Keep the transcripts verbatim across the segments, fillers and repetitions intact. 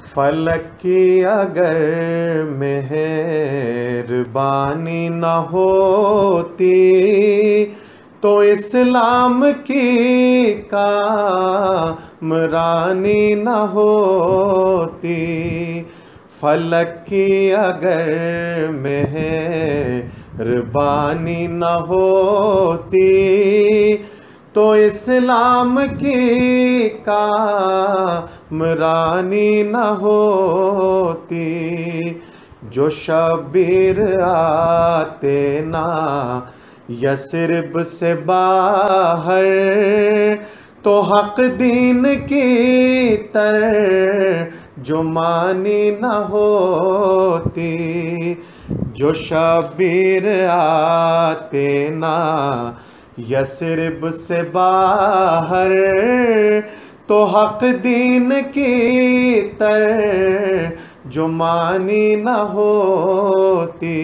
فلک کی اگر مہربانی نہ ہوتی تو اسلام کی کامرانی نہ ہوتی۔ فلک کی اگر مہربانی نہ ہوتی تو اسلام کی کامرانی نہ ہوتی۔ جو شبیر آتے نا یثرب سے باہر تو حق دین کی ترجمانی نہ ہوتی۔ جو شبیر آتے نا یثرب سے باہر تو حق دین کی ترجمانی نہ ہوتی۔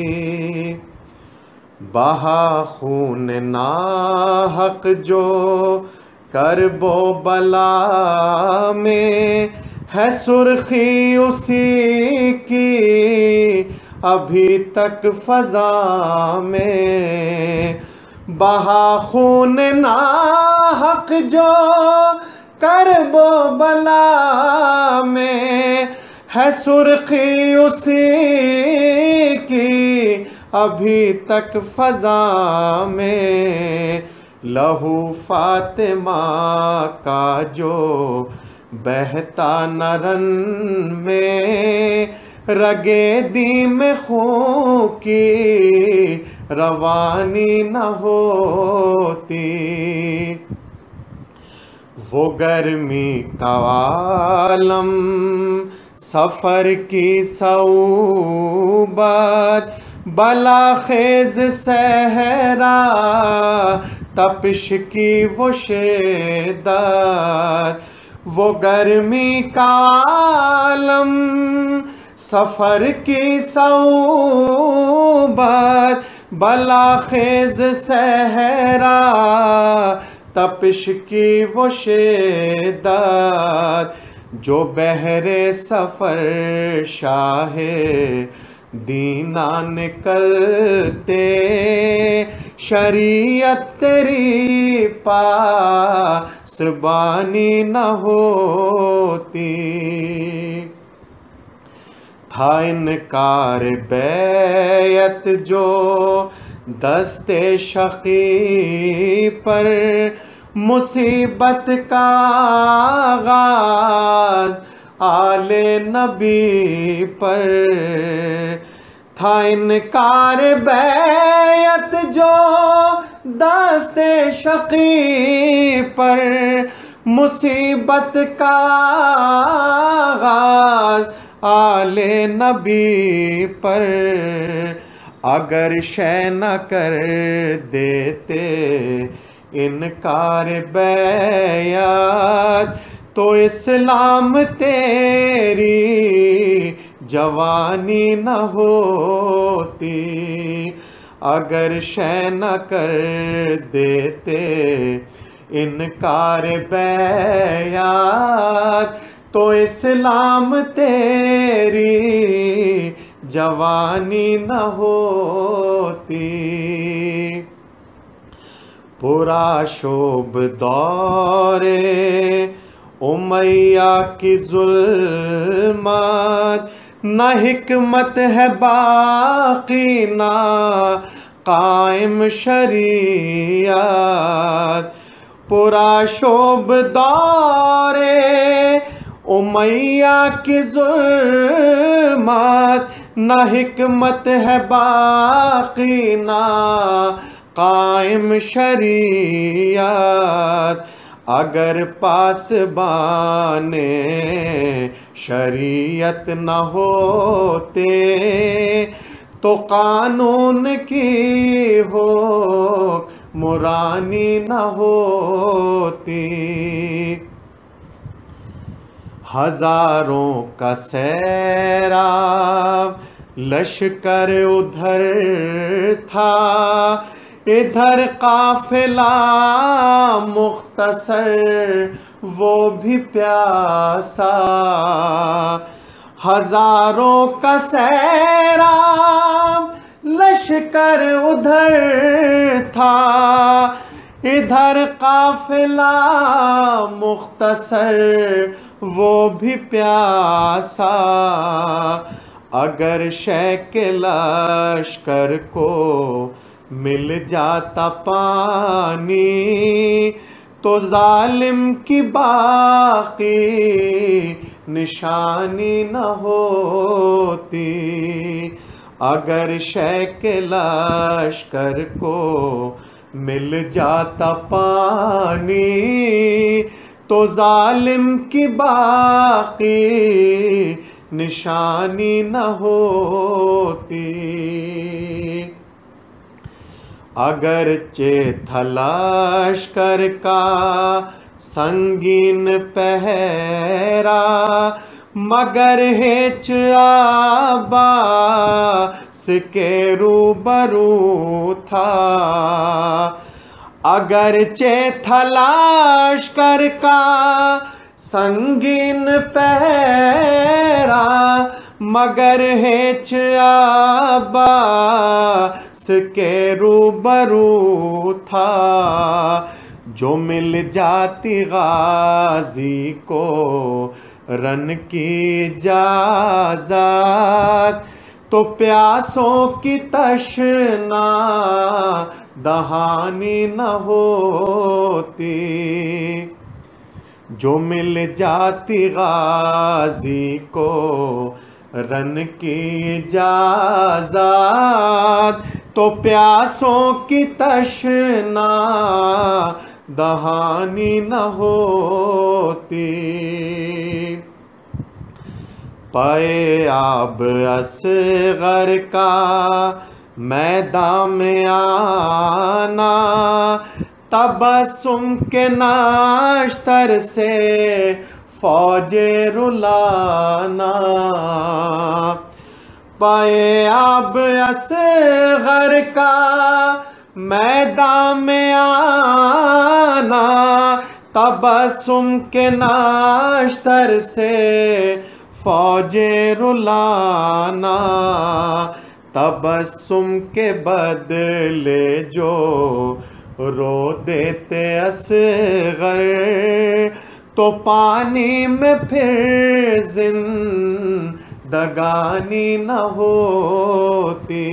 بہا خون ناحق جو کرب و بلا میں ہے سرخی اسی کی ابھی تک فضا میں۔ بہا خون ناحق جو کرب و بلا میں ہے سرخی اسی کی ابھی تک فضا میں۔ لہو فاطمہ کا جو بہتا نہ رن میں رگے دی میں خون کی روانی نہ ہوتی۔ وہ گرمی کا عالم سفر کی صعوبت بلا خیز صحرا تپش کی وہ شدت۔ وہ گرمی کا عالم سفر کی صعوبت بلا خیز صحرا تپش کی وہ شدت۔ جو بحر سفر شاہ دینا نکلتے شریعت تیری پاسبانی نہ ہوتی۔ تھا انکار بیعت جو دست شقی پر مصیبت کا آغاز آل نبی پر۔ تھا انکار بیعت جو دست شقی پر مصیبت کا آغاز آل نبی پر۔ اگر شے نہ کر دیتے انکار بیعت تو اسلام تیری جوانی نہ ہوتی۔ اگر شے نہ کر دیتے انکار بیعت تو اسلام تیری جوانی نہ ہوتی۔ پورا شوب دور امیہ کی ظلمت نہ حکمت ہے باقی نہ قائم شریعت۔ پورا شوب دور امیہ کی ظلمت نہ حکمت ہے باقی نہ قائم شریعت۔ اگر پاسبان شریعت نہ ہوتے تو قانون کی حکمرانی نہ ہوتی۔ ہزاروں کا سیراب لشکر ادھر تھا ادھر قافلہ مختصر وہ بھی پیاسا، ہزاروں کا سیراب لشکر ادھر تھا، ادھر قافلہ مختصر وہ بھی پیاسا، اگر شے کے لشکر کو مل جاتا پانی تو ظالم کی باقی نشانی نہ ہوتی، اگر شے کے لشکر کو مل جاتا پانی تو ظالم کی باقی نشانی نہ ہوتی، اگرچہ تھا لشکر کا سنگین پہرا مگر ہیچ عباس کے روبرو تھا، اگرچہ تھا لشکر کا سنگین پہرا مگر ہیچ عباس کے روبرو تھا، جو مل جاتی غازی کو رن کی اجازت تو پیاسوں کی تشنا دہانی نہ ہوتی، جو مل جاتی غازی کو رن کی اجازت تو پیاسوں کی تشنا دہانی نہ ہوتی، پائے آب اصغر کا میدان میں آنا، تبسم کے ناشتر سے فوج رلانا، پائے آب اصغر کا میدان میں آنا، تبسم کے ناشتر سے فوج رلانا، تبسم کے بدلے جو رو دیتے اصغر تو پانی میں پھر زندگانی نہ ہوتی،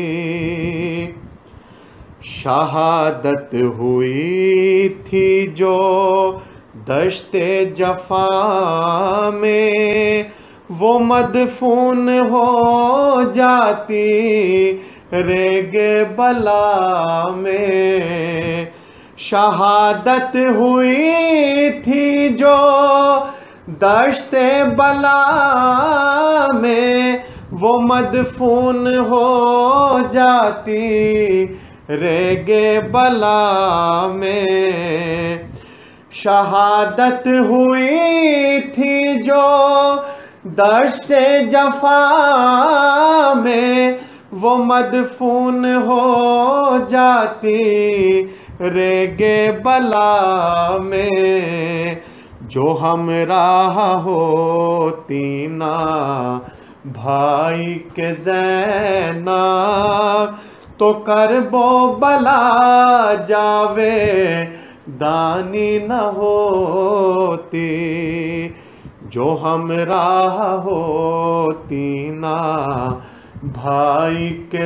شہادت ہوئی تھی جو دشت جفا میں وہ مدفون ہو جاتی ریگ بلا میں، شہادت ہوئی تھی جو دشت بلا میں وہ مدفون ہو جاتی ریگ بلا میں، شہادت ہوئی تھی جو دشت جفا میں وہ مدفون ہو جاتی ریگ بلا میں، جو ہمراہ ہوتی نا بھائی کے زینب تو کرب و بلا جاوے دانی نہ ہوتی، جو ہمراہ ہوتی نا بھائی کے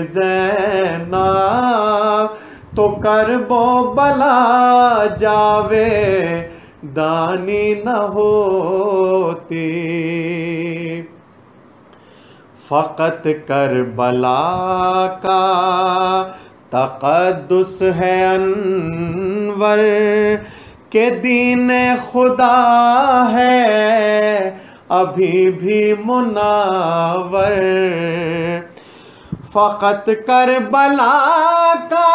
زینب تو کرب و بلا جاوے دانی نہ ہوتی، فقط کربلا کا تقدس ہے انور کہ دین خدا ہے ابھی بھی منور، فقط کربلا کا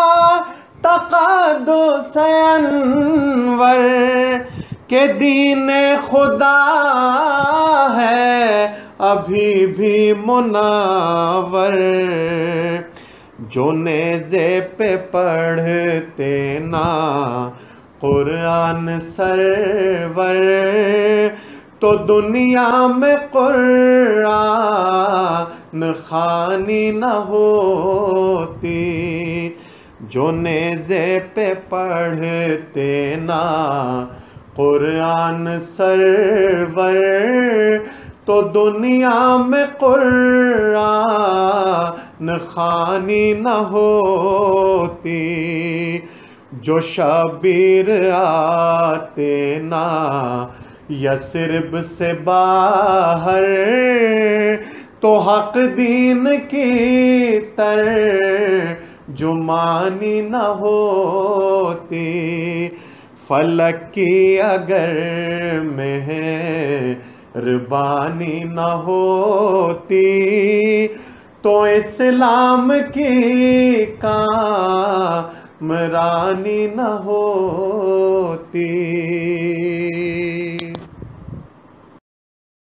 تقدس انور کہ دین خدا ہے ابھی بھی منور، جو نیزے پہ پڑھتے نا قرآن سرور تو دنیا میں قرآن خوانی نہ ہوتی، جو نیزے پہ پڑھتے نا قرآن سرور تو دنیا میں قرآن خوانی نہ ہوتی، جو شبیر آتے نا یثرب سے باہر تو حق دین کی ترجمانی نہ ہوتی، فلک کی اگر مہربانی نہ ہوتی تو اسلام کی کامرانی نہ ہوتی۔